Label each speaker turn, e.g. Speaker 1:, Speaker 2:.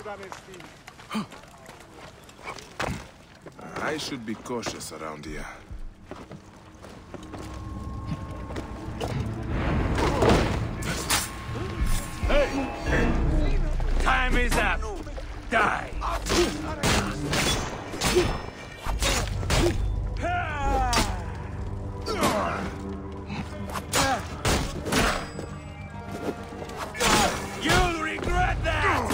Speaker 1: I should be cautious around here.
Speaker 2: Hey! Time is up! Die! You'll regret that!